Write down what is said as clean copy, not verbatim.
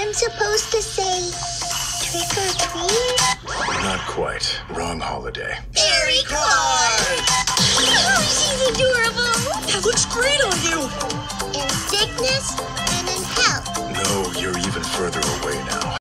I'm supposed to say trick or treat? Not quite. Wrong holiday. Fairy card! Oh, she's adorable! That looks great